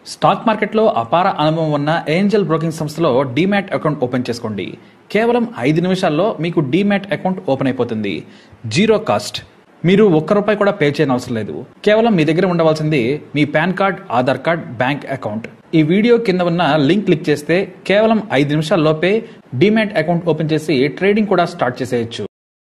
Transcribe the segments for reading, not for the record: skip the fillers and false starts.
Stock మార్కెట్లో అపార అనుభవం ఉన్న ఏంజల్ బ్రోకింగ్ సంస్థలో డీమ్యాట్ అకౌంట్ ఓపెన్ చేసుకోండి. కేవలం 5 నిమిషాల్లో మీకు డీమ్యాట్ అకౌంట్ ఓపెన్ అయిపోతుంది. Zero cost. మీరు ₹1 కూడా పే చేయని అవసరం లేదు. కేవలం మీ దగ్గర ఉండవలసింది మీ PAN card, Aadhaar card, bank account. ఈ వీడియో కింద ఉన్న లింక్ క్లిక్ చేస్తే కేవలం 5 నిమిషాల్లోపే డీమ్యాట్ అకౌంట్ ఓపెన్ చేసి ట్రేడింగ్ కూడా స్టార్ట్ చేసేయచ్చు.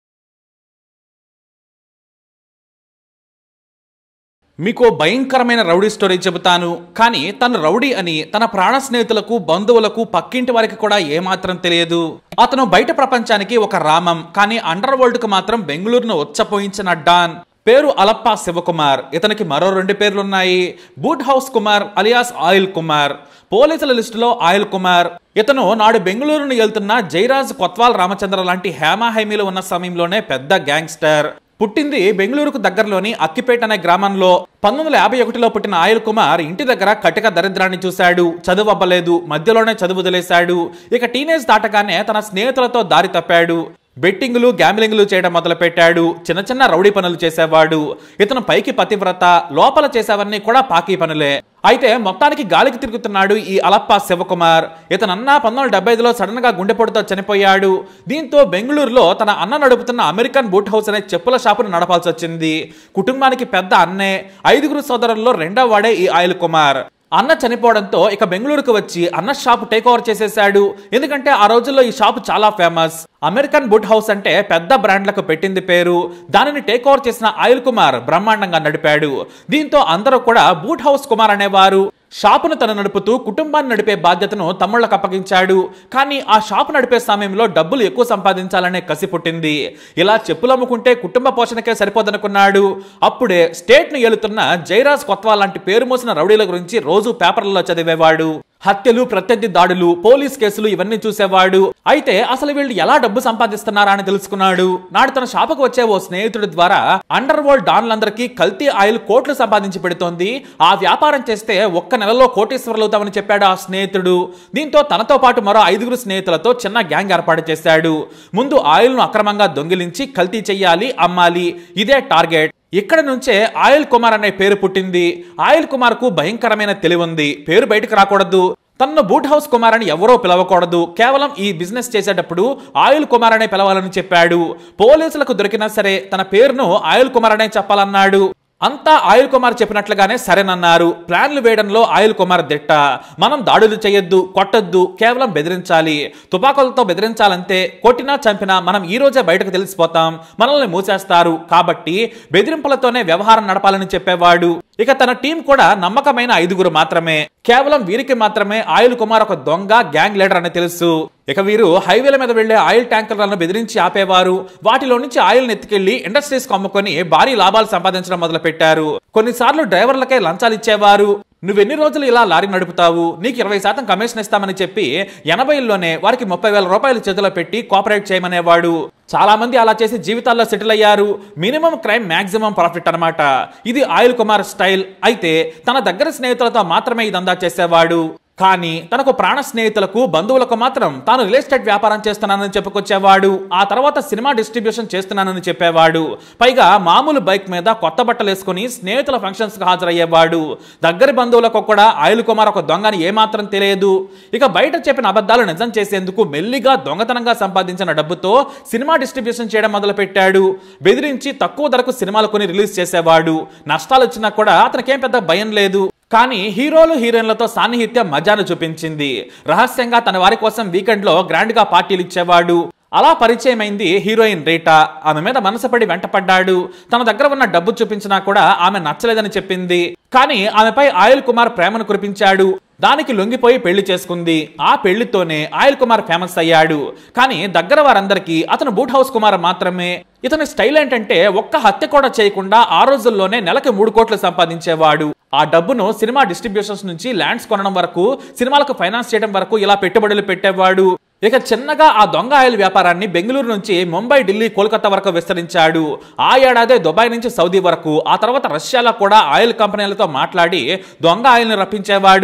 మీకు భయంకరమైన రౌడీ స్టోరీ చెబుతాను. కానీ తను రౌడీ అని తన ప్రాణ స్నేహితులకు, బంధువులకు, పక్కింటి వారికి కూడా ఏమాత్రం తెలియదు. అతను బయట ప్రపంచానికి ఒక రామం, కానీ అండర్ వరల్డ్ కు మాత్రం బెంగళూరును ఉచ్చపోయించిన డాన్. పేరు అలప్ప శివకుమార్. ఇతనికి మరో 2 పేర్లున్నాయి. Boot house Kumar alias oil Kumar. పోలీసుల లిస్టులో ఆయిల్ కుమార్. ఇతను నాడు బెంగళూరును వెళ్తున్న జైరాజ్ కొత్వాల్ రామచంద్ర లాంటి హేమాహైమీలు ఉన్న సమయంలోనే పెద్ద గ్యాంగ్స్టర్. పుట్టింది బెంగళూరుకు దగ్గరలోని అక్కిపేట అనే గ్రామంలో. 1951లో పుట్టిన ఆయిల్ కుమార్ ఇంటి దగ్గర కటిక దరిద్రాన్ని చూశాడు. చదువు అవ్వలేదు, మధ్యలోనే చదువు వదిలేశాడు. ఇక టీనేజ్ దాటగానే తన స్నేహితులతో దారి తప్పాడు. బెట్టింగులు, గ్యాంబ్లింగ్లు చేయడం మొదలు పెట్టాడు. చిన్న చిన్న రౌడీ పనులు చేసేవాడు. ఇతను పైకి పతివ్రత, లోపల చేసేవన్నీ కూడా పాకీ పనులే. అయితే మొత్తానికి గాలికి తిరుగుతున్నాడు ఈ అలప్ప శివకుమార్. ఇతనన్న 1975లో సడన్ గా గుండెపోటుతో చనిపోయాడు. దీంతో బెంగళూరులో తన అన్న నడుపుతున్న అమెరికన్ బూట్ హౌస్ అనే చెప్పుల షాపును నడపాల్సి వచ్చింది. కుటుంబానికి పెద్ద అన్నే. 5 సోదరుల్లో 2వ వాడే ఈ ఆయిల్ కుమార్. అన్న చనిపోవడంతో ఇక బెంగళూరుకు వచ్చి అన్న షాపు టేక్ ఓవర్ చేసేశాడు. ఎందుకంటే ఆ రోజుల్లో ఈ షాపు చాలా ఫేమస్. అమెరికన్ బూట్ హౌస్ అంటే పెద్ద బ్రాండ్లకు పెట్టింది పేరు. దానిని టేక్ ఓవర్ చేసిన ఆయిల్ కుమార్ బ్రహ్మాండంగా నడిపాడు. దీంతో అందరూ కూడా బూట్ హౌస్ కుమార్ అనేవారు. షాపును తను నడుపుతూ కుటుంబాన్ని నడిపే బాధ్యతను తమ్ముళ్లకు అప్పగించాడు. కానీ ఆ షాపు నడిపే సమయంలో డబ్బులు ఎక్కువ సంపాదించాలనే కసి పుట్టింది. ఇలా చెప్పులు అమ్ముకుంటే కుటుంబ పోషణకే సరిపోదనుకున్నాడు. అప్పుడే స్టేట్ ను ఏలుతున్న జైరాజ్ కొత్వాల్ లాంటి పేరు మోసిన రౌడీల గురించి రోజు పేపర్లలో చదివేవాడు. హత్యలు, ప్రత్యర్థి దాడులు, పోలీస్ కేసులు ఇవన్నీ చూసేవాడు. అయితే అసలు వీళ్ళు ఎలా డబ్బు సంపాదిస్తున్నారా అని తెలుసుకున్నాడు. నాడు తన షాపుకు వచ్చే ఓ స్నేహితుడి ద్వారా అండర్ వరల్డ్ డాన్లందరికీ కల్తీ ఆయిల్ కోట్లు సంపాదించి పెడుతోంది. ఆ వ్యాపారం చేస్తే ఒక్క నెలలో కోటీశ్వరులు అవుతామని చెప్పాడు ఆ స్నేహితుడు. దీంతో తనతో పాటు మరో 5 స్నేహితులతో చిన్న గ్యాంగ్ ఏర్పాటు చేశాడు. ముందు ఆయిల్ ను అక్రమంగా దొంగిలించి కల్తీ చెయ్యాలి, అమ్మాలి. ఇదే టార్గెట్. ఇక్కడ నుంచే ఆయిల్ కుమార్ అనే పేరు పుట్టింది. ఆయిల్ కుమార్ కు భయంకరమైన తెలివి ఉంది. పేరు బయటకు రాకూడదు. తనను బూట్ హౌస్ కుమార్ అని ఎవరో పిలవకూడదు. కేవలం ఈ బిజినెస్ చేసేటప్పుడు ఆయిల్ కుమార్ అనే పిలవాలని చెప్పాడు. పోలీసులకు దొరికినా సరే తన పేరును ఆయిల్ కుమార్ అనే చెప్పాలన్నాడు. అంతా ఆయిల్ కుమార్ చెప్పినట్లుగానే సరేనన్నారు. ప్లాన్లు వేయడంలో ఆయిల్ కుమార్ దిట్ట. మనం దాడులు చేయొద్దు, కొట్టొద్దు, కేవలం బెదిరించాలి. తుపాకులతో బెదిరించాలంతే. కొట్టినా చంపినా మనం ఈ రోజే బయటకు తెలిసిపోతాం, మనల్ని మూసేస్తారు. కాబట్టి బెదిరింపులతోనే వ్యవహారం నడపాలని చెప్పేవాడు. ఇక తన టీం కూడా నమ్మకమైన 5 మాత్రమే. కేవలం వీరికి మాత్రమే ఆయిల్ కుమార్ ఒక దొంగ, గ్యాంగ్ లీడర్ అని తెలుసు. ఇక వీరు హైవేల మీద వెళ్లే ఆయిల్ ట్యాంకర్లను బెదిరించి ఆపేవారు. వాటిలో నుంచి ఆయిల్ ఎత్తుకెళ్లి ఇండస్ట్రీస్ కు అమ్ముకొని భారీ లాభాలు సంపాదించడం మొదలు పెట్టారు. కొన్నిసార్లు డ్రైవర్లకే లంచాలు ఇచ్చేవారు. నువ్వెన్ని రోజులు ఇలా లారీ నడుపుతావు, నీకు 20% కమిషన్ ఇస్తామని చెప్పి 80లోనే వారికి ₹30,000 చేతిలో పెట్టి కోఆపరేట్ చేయమనేవాడు. చాలా మంది అలా చేసి జీవితాల్లో సెటిల్ అయ్యారు. మినిమం క్రైమ్, మాక్సిమం ప్రాఫిట్ అన్నమాట. ఇది ఆయిల్ కుమార్ స్టైల్. అయితే తన దగ్గర స్నేహితులతో మాత్రమే ఇదంతా చేసేవాడు. కానీ తనకు ప్రాణ స్నేహితులకు, బంధువులకు మాత్రం తాను రియల్ ఎస్టేట్ వ్యాపారం చేస్తున్నానని చెప్పుకొచ్చేవాడు. ఆ తర్వాత సినిమా డిస్ట్రిబ్యూషన్ చేస్తున్నానని చెప్పేవాడు. పైగా మామూలు బైక్ మీద కొత్త బట్టలు వేసుకుని స్నేహితుల ఫంక్షన్స్ కు హాజరయ్యేవాడు. దగ్గరి బంధువులకు కూడా ఆయిల్ కుమార్ ఒక దొంగని ఏమాత్రం తెలియదు. ఇక బయట చెప్పిన అబద్ధాలు నిజం చేసేందుకు మెల్లిగా దొంగతనంగా సంపాదించిన డబ్బుతో సినిమా డిస్ట్రిబ్యూషన్ చేయడం మొదలు పెట్టాడు. బెదిరించి తక్కువ ధరకు సినిమాలు కొని రిలీజ్ చేసేవాడు. నష్టాలు వచ్చినా కూడా అతనికేం పెద్ద భయం లేదు. కానీ హీరోలు, హీరోయిన్లతో సాన్నిహిత్యం మజాను చూపించింది. రహస్యంగా తన వారి కోసం వీకెండ్ లో గ్రాండ్ గా పార్టీలు ఇచ్చేవాడు. అలా పరిచయమైంది హీరోయిన్ రీటా. ఆమె మీద మనసుపడి వెంటపడ్డాడు. తన దగ్గర ఉన్న డబ్బు చూపించినా కూడా ఆమె నచ్చలేదని చెప్పింది. కానీ ఆమెపై ఆయిల్ కుమార్ ప్రేమను కురిపించాడు. దానికి లొంగిపోయి పెళ్లి చేసుకుంది. ఆ పెళ్లితోనే ఆయిల్ కుమార్ ఫేమస్ అయ్యాడు. కానీ దగ్గర వారందరికీ అతను బూట్ హౌస్ కుమార్ మాత్రమే. ఇతని స్టైల్ ఏంటంటే ఒక్క హత్య కూడా చేయకుండా ఆ రోజుల్లోనే నెలకు 3 కోట్లు సంపాదించేవాడు. ఆ డబ్బును సినిమా డిస్ట్రిబ్యూషన్స్ నుంచి ల్యాండ్స్ కొనడం వరకు, సినిమాలకు ఫైనాన్స్ చేయడం వరకు ఇలా పెట్టుబడులు పెట్టేవాడు. ఇక చిన్నగా ఆ దొంగ ఆయిల్ వ్యాపారాన్ని బెంగళూరు నుంచి ముంబై, ఢిల్లీ, కోల్కతా వరకు విస్తరించాడు. ఆ ఏడాదే దుబాయ్ నుంచి సౌదీ వరకు, ఆ తర్వాత రష్యాలో కూడా ఆయిల్ కంపెనీలతో మాట్లాడి దొంగ ఆయిల్ ని రప్పించేవాడు.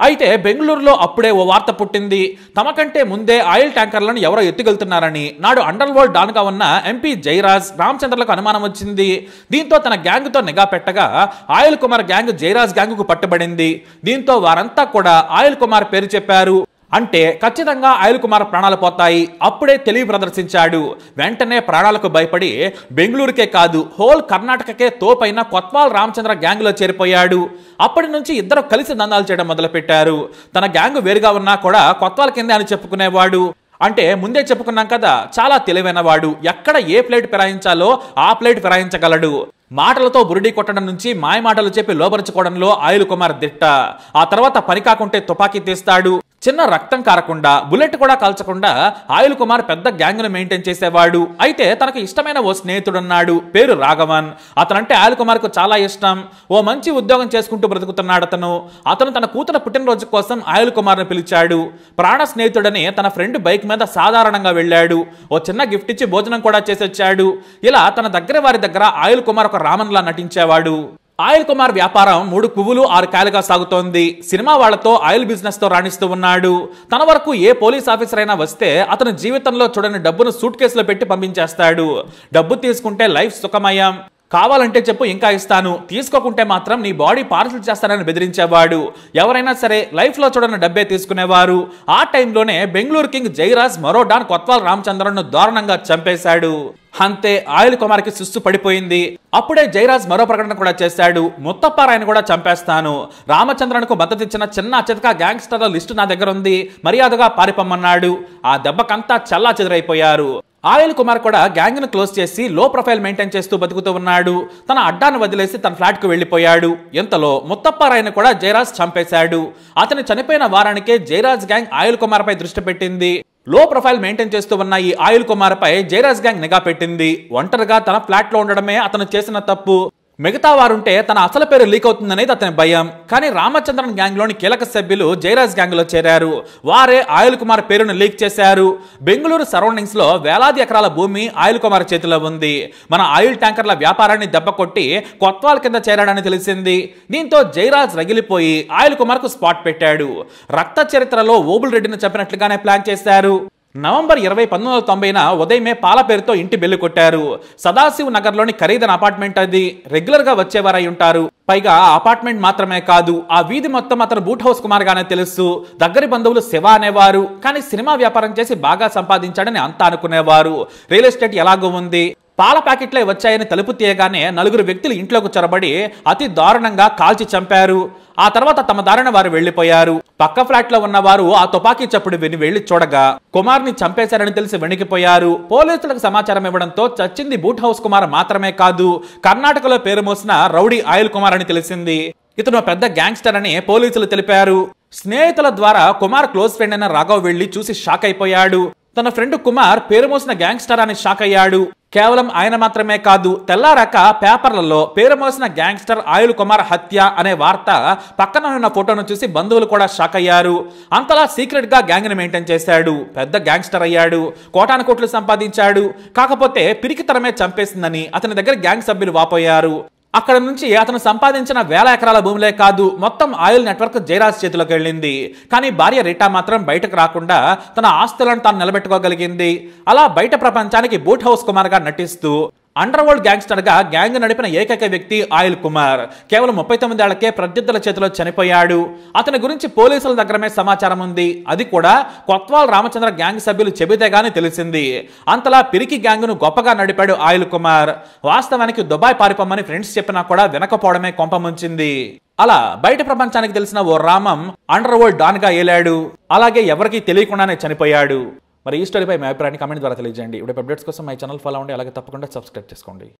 అయితే బెంగళూరులో అప్పుడే ఓ వార్త పుట్టింది. తమకంటే ముందే ఆయిల్ ట్యాంకర్లను ఎవరో ఎత్తుకెళ్తున్నారని నాడు అండర్ వరల్డ్ డాన్గా ఉన్న ఎంపీ జయరాజ్ రామచంద్రలకు అనుమానం వచ్చింది. దీంతో తన గ్యాంగ్తో నిఘా పెట్టగా ఆయిల్ కుమార్ గ్యాంగ్ జయరాజ్ గ్యాంగ్కు పట్టుబడింది. దీంతో వారంతా కూడా ఆయిల్ కుమార్ పేరు చెప్పారు. అంటే ఖచ్చితంగా ఆయిల్ కుమార్ ప్రాణాలు పోతాయి. అప్పుడే తెలివి ప్రదర్శించాడు. వెంటనే ప్రాణాలకు భయపడి బెంగళూరుకే కాదు హోల్ కర్ణాటకకే తోపైన కొత్వాల్ రామచంద్ర గ్యాంగ్లో చేరిపోయాడు. అప్పటి నుంచి ఇద్దరు కలిసి దందాలు చేయడం మొదలుపెట్టారు. తన గ్యాంగ్ వేరుగా ఉన్నా కూడా కొత్వాల్ కిందే అని చెప్పుకునేవాడు. అంటే ముందే చెప్పుకున్నాం కదా, చాలా తెలివైన వాడు. ఎక్కడ ఏ ప్లేట్ ఫిరాయించాలో ఆ ప్లేట్ ఫిరాయించగలడు. మాటలతో బురిడి కొట్టడం నుంచి మాయ మాటలు చెప్పి లోపరుచుకోవడంలో ఆయిల్ కుమార్ దిట్ట. ఆ తర్వాత పని కాకుంటే తుపాకీ తీస్తాడు. చిన్న రక్తం కారకుండా బుల్లెట్ కూడా కాల్చకుండా ఆయిల్ కుమార్ పెద్ద గ్యాంగ్ను మెయింటైన్ చేసేవాడు. అయితే తనకు ఇష్టమైన ఓ స్నేహితుడున్నాడు, పేరు రాఘవన్. అతనంటే ఆయిల్ కుమార్కు చాలా ఇష్టం. ఓ మంచి ఉద్యోగం చేసుకుంటూ బ్రతుకుతున్నాడు అతను తన కూతురు పుట్టినరోజు కోసం ఆయిల్ కుమార్ను పిలిచాడు. ప్రాణ స్నేహితుడని తన ఫ్రెండ్ బైక్ మీద సాధారణంగా వెళ్ళాడు. ఓ చిన్న గిఫ్ట్ ఇచ్చి భోజనం కూడా చేసి వచ్చాడు. ఇలా తన దగ్గర వారి దగ్గర ఆయిల్ కుమార్ ఒక రామన్లా నటించేవాడు. ఆయిల్ కుమార్ వ్యాపారం 3 పువ్వులు 6 కాయలుగా సాగుతోంది. సినిమా వాళ్లతో ఆయిల్ బిజినెస్ తో రాణిస్తూ ఉన్నాడు. తన వరకు ఏ పోలీస్ ఆఫీసర్ అయినా వస్తే అతను జీవితంలో చూడని డబ్బును సూట్ కేసులో పెట్టి పంపించేస్తాడు. డబ్బు తీసుకుంటే లైఫ్ సుఖమయం, కావాలంటే చెప్పు ఇంకా ఇస్తాను, తీసుకోకుంటే మాత్రం నీ బాడీ పార్సల్ చేస్తానని బెదిరించేవాడు. ఎవరైనా సరే లైఫ్ లో చూడని డబ్బే తీసుకునేవారు. ఆ టైంలోనే బెంగళూరు కింగ్ జయరాజ్ మరో డాన్ కొత్వాల్ రామచంద్రను దారుణంగా చంపేశాడు. అంతే, ఆయిల్ కుమార్ కి సుస్సు పడిపోయింది. అప్పుడే జయరాజ్ మరో ప్రకటన కూడా చేశాడు, ముత్తప్పారాయని కూడా చంపేస్తాను. రామచంద్రన్కు మద్దతు ఇచ్చిన చిన్న చితక గ్యాంగ్స్టర్ల లిస్టు నా దగ్గర ఉంది, మర్యాదగా పారిపోమన్నాడు. ఆ దెబ్బకంతా చల్లా చెదురైపోయారు. ఆయిల్ కుమార్ కూడా గ్యాంగ్ ను క్లోజ్ చేసి లో ప్రొఫైల్ మెయింటైన్ చేస్తూ బతుకుతూ ఉన్నాడు. తన అడ్డాను వదిలేసి తన ఫ్లాట్ కు వెళ్లిపోయాడు. ఇంతలో ముత్తప్పారాయని కూడా జయరాజ్ చంపేశాడు. అతను చనిపోయిన వారానికే జయరాజ్ గ్యాంగ్ ఆయిల్ కుమార్ పై దృష్టి పెట్టింది. లో ప్రొఫైల్ మెయింటైన్ చేస్తూ ఉన్న ఈ ఆయిల్ కుమార్ పై జయరాజ్ గ్యాంగ్ నిఘా పెట్టింది. ఒంటరిగా తన ఫ్లాట్ లో ఉండడమే అతను చేసిన తప్పు. మిగతా వారుంటే తన అసలు పేరు లీక్ అవుతుందనేది అతని భయం. కానీ రామచంద్రన్ గ్యాంగ్ లోని కీలక సభ్యులు జయరాజ్ గ్యాంగ్ లో చేరారు. వారే ఆయిల్ కుమార్ పేరును లీక్ చేశారు. బెంగళూరు సరౌండింగ్స్ లో వేలాది ఎకరాల భూమి ఆయిల్ కుమార్ చేతిలో ఉంది. మన ఆయిల్ ట్యాంకర్ల వ్యాపారాన్ని దెబ్బకొట్టి కొత్వాల్ కింద చేరాడని తెలిసింది. దీంతో జయరాజ్ రగిలిపోయి ఆయిల్ కుమార్ కు స్పాట్ పెట్టాడు. రక్త చరిత్రలో ఓబుల్ రెడ్డిని చంపినట్లుగానే ప్లాన్ చేశారు. నవంబర్ 20, 1990న ఉదయమే పాల పేరుతో ఇంటి బెల్లు కొట్టారు. సదాశివ్ నగర్ లోని ఖరీదైన అపార్ట్మెంట్ అది. రెగ్యులర్ గా వచ్చేవారై ఉంటారు. పైగా ఆ అపార్ట్మెంట్ మాత్రమే కాదు, ఆ వీధి మొత్తం అతను బూట్ హౌస్ కుమార్ గానే తెలుసు. దగ్గరి బంధువులు శివ అనేవారు. కానీ సినిమా వ్యాపారం చేసి బాగా సంపాదించాడని అంతా అనుకునేవారు. రియల్ ఎస్టేట్ ఎలాగో ఉంది. పాల ప్యాకెట్లే వచ్చాయని తలుపు తీయగానే 4 వ్యక్తులు ఇంట్లోకి చొరబడి అతి దారుణంగా కాల్చి చంపారు. ఆ తర్వాత తమ దారిన వారు వెళ్లిపోయారు. పక్క ఫ్లాట్ లో ఉన్నవారు ఆ తుపాకీ చప్పుడు విని వెళ్లి చూడగా కుమార్ ని చంపేశారని తెలిసి వెణికిపోయారు. పోలీసులకు సమాచారం ఇవ్వడంతో చచ్చింది బూట్ హౌస్ కుమార్ మాత్రమే కాదు, కర్ణాటకలో పేరు మోసిన రౌడీ ఆయిల్ కుమార్ అని తెలిసింది. ఇతను పెద్ద గ్యాంగ్స్టర్ అని పోలీసులు తెలిపారు. స్నేహితుల ద్వారా కుమార్ క్లోజ్ ఫ్రెండ్ అయిన రాఘవ్ వెళ్లి చూసి షాక్ అయిపోయాడు. తన ఫ్రెండ్ కుమార్ పేరు మోసిన గ్యాంగ్స్టర్ అని షాక్ అయ్యాడు. కేవలం ఆయన మాత్రమే కాదు, తెల్లారాక పేపర్లలో పేరు మోసిన గ్యాంగ్స్టర్ ఆయిల్ కుమార్ హత్య అనే వార్త పక్కన ఉన్న ఫోటోను చూసి బంధువులు కూడా షాక్ అయ్యారు. అంతలా సీక్రెట్ గా గ్యాంగ్ ని మెయింటైన్ చేశాడు. పెద్ద గ్యాంగ్స్టర్ అయ్యాడు. కోటాను కోట్లు సంపాదించాడు. కాకపోతే పిరికితనమే చంపేసిందని అతని దగ్గర గ్యాంగ్ సభ్యులు వాపోయారు. అక్కడ నుంచి అతను సంపాదించిన వేల ఎకరాల భూములే కాదు, మొత్తం ఆయిల్ నెట్వర్క్ జయరాజ్ చేతిలోకి వెళ్ళింది. కానీ భార్య రీటా మాత్రం బయటకు రాకుండా తన ఆస్తులను తాను నిలబెట్టుకోగలిగింది. అలా బయట ప్రపంచానికి బూట్ హౌస్ కుమార్ గా నటిస్తూ అండర్ వరల్డ్ గ్యాంగ్స్టర్ గా గ్యాంగ్ నడిపిన ఏకైక వ్యక్తి ఆయిల్ కుమార్. కేవలం 39 ఏళ్లకే ప్రత్యర్థుల చేతిలో చనిపోయాడు. అతని గురించి పోలీసుల దగ్గరమే సమాచారం ఉంది. అది కూడా కొత్వాల్ రామచంద్ర గ్యాంగ్ సభ్యులు చెబితే గానీ తెలిసింది. అంతలా పిరికి గ్యాంగ్ ను గొప్పగా నడిపాడు ఆయిల్ కుమార్. వాస్తవానికి దుబాయ్ పారిపోమని ఫ్రెండ్స్ చెప్పినా కూడా వినకపోవడమే కొంపముంచింది. అలా బయట ప్రపంచానికి తెలిసిన ఓ రామం అండర్ వరల్డ్ డాన్ గా ఏలాడు. అలాగే ఎవరికీ తెలియకుండానే చనిపోయాడు. మరి ఈ స్టోరీపై మీ అభిప్రాయాన్ని కామెంట్ ద్వారా తెలియజేయండి. ఇప్పుడు అప్డేట్స్ కోసం మై ఛానల్ ఫాలో అవ్వండి. అలాగే తప్పకుండా సబ్స్క్రైబ్ చేసుకోండి.